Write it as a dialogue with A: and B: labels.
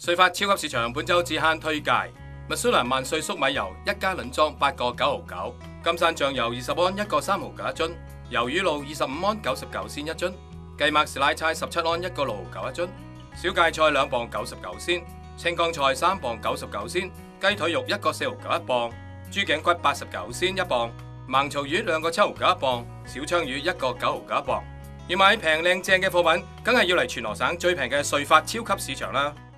A: 瑞發超級市場本周只慳推介：麥蘇蘭萬歲粟米油一加侖裝8個9毫9，金山醬油20安1個3毫9一樽，魷魚露25安99仙一樽，雞麥士拉猜17安1個6毫9一樽，小芥菜2磅99仙，青江菜3磅99仙，雞腿肉1個4毫9一磅，豬頸骨89仙一磅，盲槽魚2個7毫9一磅，小鯧魚1個9毫9一磅。要買平靚正嘅貨品，梗係要嚟全羅省最平嘅瑞發超級市場啦！